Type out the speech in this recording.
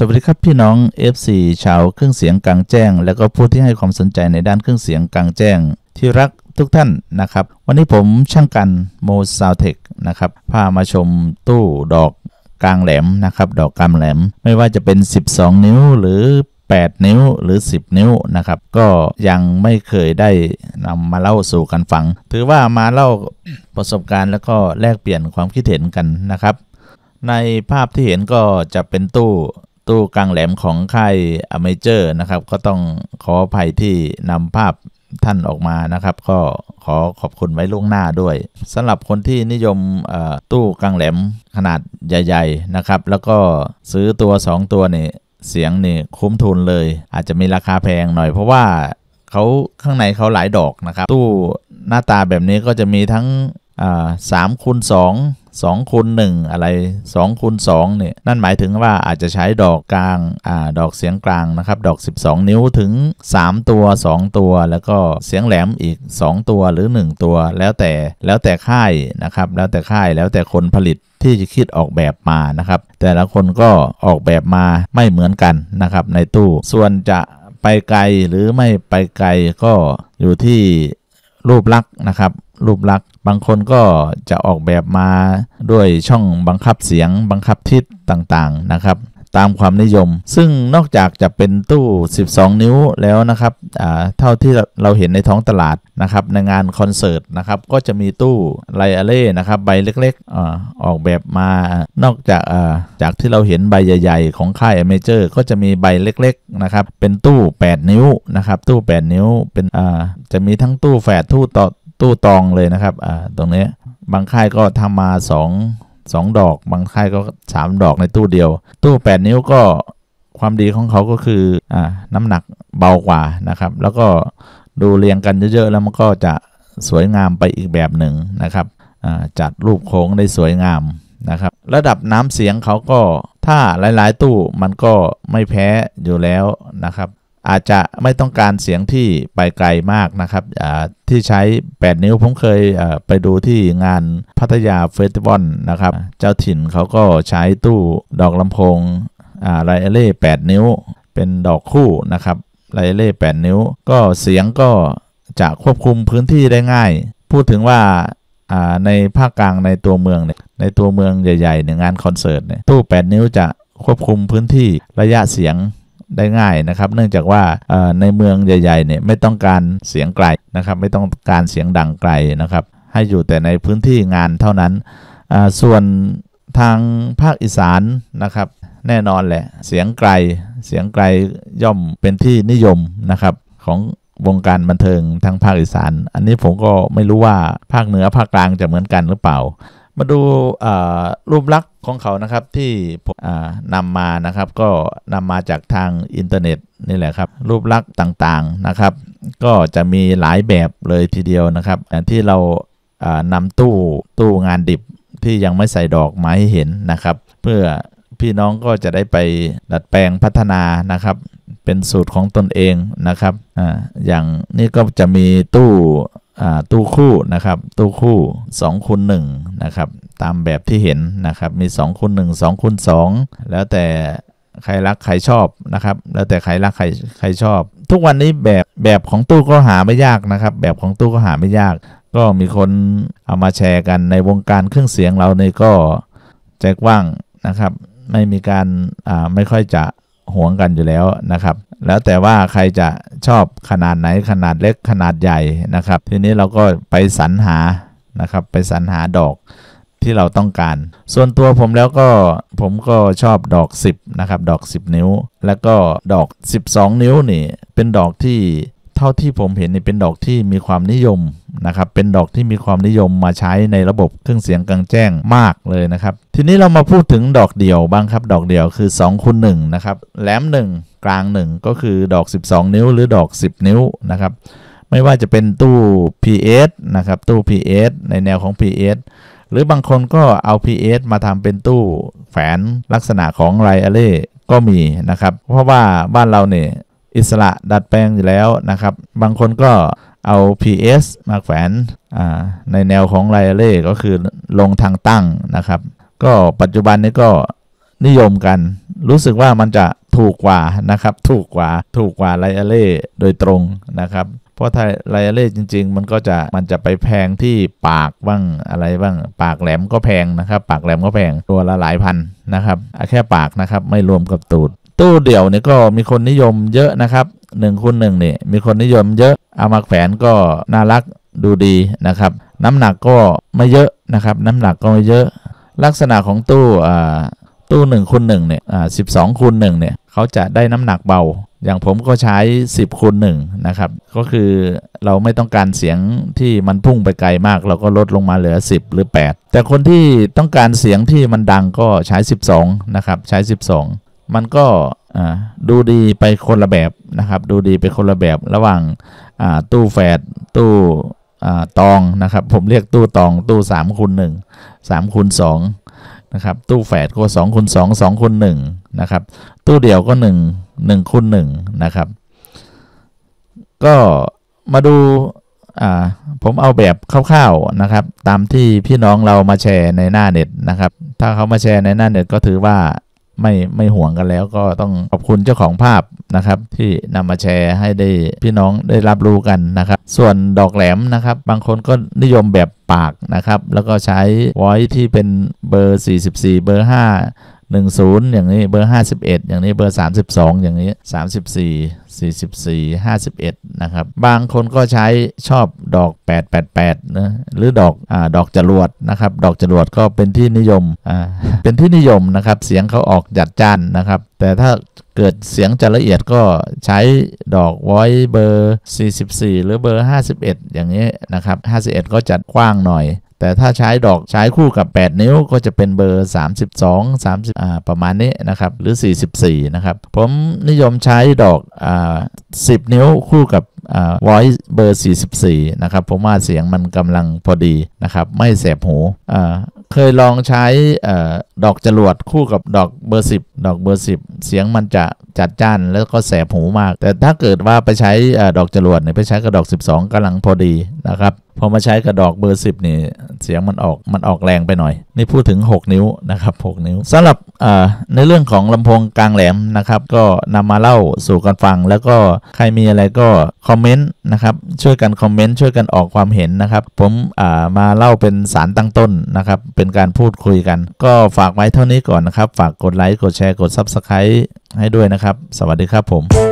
วัสดีครับพี่น้อง FC ชาวเครื่องเสียงกลางแจ้งและก็ผู้ที่ให้ความสนใจในด้านเครื่องเสียงกลางแจ้งที่รักทุกท่านนะครับวันนี้ผมช่างกันโมซาวเทคนะครับพามาชมตู้ดอกกลางแหลมนะครับดอกกลางแหลมไม่ว่าจะเป็น12นิ้วหรือ8นิ้วหรือ10นิ้วนะครับก็ยังไม่เคยได้นำมาเล่าสู่กันฟังถือว่ามาเล่าประสบการณ์แล้วก็แลกเปลี่ยนความคิดเห็นกันนะครับในภาพที่เห็นก็จะเป็นตู้กลางแหลมของค่ายอเมเจอร์นะครับก็ต้องขออภัยที่นำภาพท่านออกมานะครับก็ขอขอบคุณไว้ล่วงหน้าด้วยสำหรับคนที่นิยมตู้กลางแหลมขนาดใหญ่ๆนะครับแล้วก็ซื้อตัว2ตัวนี่เสียงนี่คุ้มทุนเลยอาจจะมีราคาแพงหน่อยเพราะว่าเขาข้างในเขาหลายดอกนะครับตู้หน้าตาแบบนี้ก็จะมีทั้ง3x2 2x1 อะไร 2x2 เนี่ยนั่นหมายถึงว่าอาจจะใช้ดอกกลางดอกเสียงกลางนะครับดอก12นิ้วถึง3ตัว2ตัวแล้วก็เสียงแหลมอีก2ตัวหรือ1ตัวแล้วแต่ค่ายนะครับแล้วแต่ค่ายแล้วแต่คนผลิตที่จะคิดออกแบบมานะครับแต่ละคนก็ออกแบบมาไม่เหมือนกันนะครับในตู้ส่วนจะไปไกลหรือไม่ไปไกลก็อยู่ที่รูปลักษณ์นะครับรูปลักษณ์บางคนก็จะออกแบบมาด้วยช่องบังคับเสียงบังคับทิศต่างๆนะครับตามความนิยมซึ่งนอกจากจะเป็นตู้12นิ้วแล้วนะครับเท่าที่เราเห็นในท้องตลาดนะครับในงานคอนเสิร์ตนะครับก็จะมีตู้ไลอาเล่นะครับใบเล็กๆออกแบบมานอกจากที่เราเห็นใบใหญ่ๆของค่ายเมเจอร์ก็จะมีใบเล็กๆนะครับเป็นตู้8นิ้วนะครับตู้8นิ้วเป็นจะมีทั้งตู้แฝดตู้ตองเลยนะครับตรงนี้บางค่ายก็ทำมา2ดอกบางค่ายก็3ดอกในตู้เดียวตู้8นิ้วก็ความดีของเขาก็คือน้ำหนักเบากว่านะครับแล้วก็ดูเรียงกันเยอะๆแล้วมันก็จะสวยงามไปอีกแบบหนึ่งนะครับจัดรูปโค้งได้สวยงามนะครับระดับน้ำเสียงเขาก็ถ้าหลายๆตู้มันก็ไม่แพ้อยู่แล้วนะครับอาจจะไม่ต้องการเสียงที่ไปไกลมากนะครับที่ใช้8นิ้วผมเคยไปดูที่งานพัทยาเฟสติวัลนะครับเจ้าถิ่นเขาก็ใช้ตู้ดอกลำโพงไลอาเล่8นิ้วเป็นดอกคู่นะครับไลอาเล่8นิ้วก็เสียงก็จะควบคุมพื้นที่ได้ง่ายพูดถึงว่าในภาคกลางในตัวเมืองเนี่ยในตัวเมืองใหญ่ๆในงานคอนเสิร์ตเนี่ยตู้8นิ้วจะควบคุมพื้นที่ระยะเสียงได้ง่ายนะครับเนื่องจากว่าในเมืองใหญ่ๆเนี่ยไม่ต้องการเสียงไกลนะครับไม่ต้องการเสียงดังไกลนะครับให้อยู่แต่ในพื้นที่งานเท่านั้นส่วนทางภาคอีสานนะครับแน่นอนแหละเสียงไกลย่อมเป็นที่นิยมนะครับของวงการบันเทิงทางภาคอีสานอันนี้ผมก็ไม่รู้ว่าภาคเหนือภาคกลางจะเหมือนกันหรือเปล่ามาดูรูปลักษณ์ของเขานะครับที่ผมนำมานะครับก็นำมาจากทางอินเทอร์เน็ตนี่แหละครับรูปลักษณ์ต่างๆนะครับก็จะมีหลายแบบเลยทีเดียวนะครับที่เรานำตู้งานดิบที่ยังไม่ใส่ดอกมาให้เห็นนะครับเพื่อพี่น้องก็จะได้ไปดัดแปลงพัฒนานะครับเป็นสูตรของตนเองนะครับอย่างนี้ก็จะมีตู้คู่นะครับตู้คู่2x1นะครับตามแบบที่เห็นนะครับมี2x1 2x2แล้วแต่ใครรักใครชอบนะครับแล้วแต่ใครรักใครชอบทุกวันนี้แบบของตู้ก็หาไม่ยากนะครับแบบของตู้ก็หาไม่ยากก็มีคนเอามาแชร์กันในวงการเครื่องเสียงเราเนี่ยก็ใจกว้างนะครับไม่มีการไม่ค่อยจะหวงกันอยู่แล้วนะครับแล้วแต่ว่าใครจะชอบขนาดไหนขนาดเล็กขนาดใหญ่นะครับทีนี้เราก็ไปสรรหานะครับไปสรรหาดอกที่เราต้องการส่วนตัวผมก็ชอบดอก10นะครับดอก10นิ้วแล้วก็ดอก12นิ้วนี่เป็นดอกที่เท่าที่ผมเห็นนี่เป็นดอกที่มีความนิยมนะครับเป็นดอกที่มีความนิยมมาใช้ในระบบเครื่องเสียงกลางแจ้งมากเลยนะครับทีนี้เรามาพูดถึงดอกเดี่ยวบ้างครับดอกเดี่ยวคือ2x1นะครับแหลม1กลาง1ก็คือดอก12นิ้วหรือดอก10นิ้วนะครับไม่ว่าจะเป็นตู้ PS นะครับตู้ PS ในแนวของ PS หรือบางคนก็เอา PS มาทำเป็นตู้แฝนลักษณะของไลอาเล่ก็มีนะครับเพราะว่าบ้านเราเนี่ยอิสระดัดแปลงอยู่แล้วนะครับบางคนก็เอา PS มาแฝนในแนวของไลอาเล่ก็คือลงทางตั้งนะครับก็ปัจจุบันนี้ก็นิยมกันรู้สึกว่ามันจะถูกกว่านะครับถูกกว่าไลอาเล่โดยตรงนะครับเพราะถ้าไลอาเล่จริงๆมันจะไปแพงที่ปากบ้างอะไรบ้างปากแหลมก็แพงนะครับปากแหลมก็แพงตัวละหลายพันนะครับแค่ปากนะครับไม่รวมกับตูดตู้เดี่ยวนี่ก็มีคนนิยมเยอะนะครับ1 คูณ 1นี่มีคนนิยมเยอะเอามาแขวนก็น่ารักดูดีนะครับน้ำหนักก็ไม่เยอะนะครับน้ำหนักก็ไม่เยอะลักษณะของตู้1 คูณ 1เนี่ย12 คูณ 1เนี่ยเขาจะได้น้ำหนักเบาอย่างผมก็ใช้10 คูณ 1นะครับก็คือเราไม่ต้องการเสียงที่มันพุ่งไปไกลมากเราก็ลดลงมาเหลือ10หรือ8แต่คนที่ต้องการเสียงที่มันดังก็ใช้12นะครับใช้12มันก็ดูดีไปคนละแบบนะครับดูดีไปคนละแบบระหว่างตู้แฝดตู้ตองนะครับผมเรียกตู้ตองตู้3 คูณ 1 3 คูณ 2นะครับตู้แฝดก็2 คูณ 2 2 คูณ 1นะครับตู้เดี่ยวก็1 คูณ 1นะครับก็มาดูผมเอาแบบคร่าวๆนะครับตามที่พี่น้องเรามาแชร์ในหน้าเน็ตนะครับถ้าเขามาแชร์ในหน้าเน็ตก็ถือว่าไม่ห่วงกันแล้วก็ต้องขอบคุณเจ้าของภาพนะครับที่นำมาแชร์ให้ได้พี่น้องได้รับรู้กันนะครับส่วนดอกแหลมนะครับบางคนก็นิยมแบบปากนะครับแล้วก็ใช้ voice ที่เป็นเบอร์44เบอร์510อย่างนี้เบอร์51อย่างนี้เบอร์32อย่างนี้34 44 51นะครับบางคนก็ใช้ชอบดอก888นะหรือดอกจรวดนะครับดอกจรวดก็เป็นที่นิยมเป็นที่นิยมนะครับเสียงเขาออกจัดจ้านนะครับแต่ถ้าเกิดเสียงจะละเอียดก็ใช้ดอก voice เบอร์44หรือเบอร์51อย่างนี้นะครับ51ก็จัดกว้างหน่อยแต่ถ้าใช้คู่กับ8 นิ้วก็จะเป็นเบอร์32 30ประมาณนี้นะครับหรือ44นะครับผมนิยมใช้ดอก10 นิ้วคู่กับvoice เบอร์44นะครับผมว่าเสียงมันกำลังพอดีนะครับไม่แสบหูเคยลองใช้ดอกจรวดคู่กับดอกเบอร์10ดอกเบอร์10เสียงมันจะจัดจ้านแล้วก็แสบหูมากแต่ถ้าเกิดว่าไปใช้ดอกจรวดเนี่ยไปใช้กับดอก12กำลังพอดีนะครับพอมาใช้กับดอกเบอร์10นี่เสียงมันออกแรงไปหน่อยนี่พูดถึง6 นิ้วนะครับ6 นิ้วสำหรับในเรื่องของลำโพงกลางแหลมนะครับก็นำมาเล่าสู่กันฟังแล้วก็ใครมีอะไรก็คอมเมนต์นะครับช่วยกันคอมเมนต์ช่วยกันออกความเห็นนะครับผมมาเล่าเป็นสารตั้งต้นนะครับเป็นการพูดคุยกันก็ฝากไว้เท่านี้ก่อนนะครับฝากกดไลค์กดแชร์กด Subscribe ให้ด้วยนะครับสวัสดีครับผม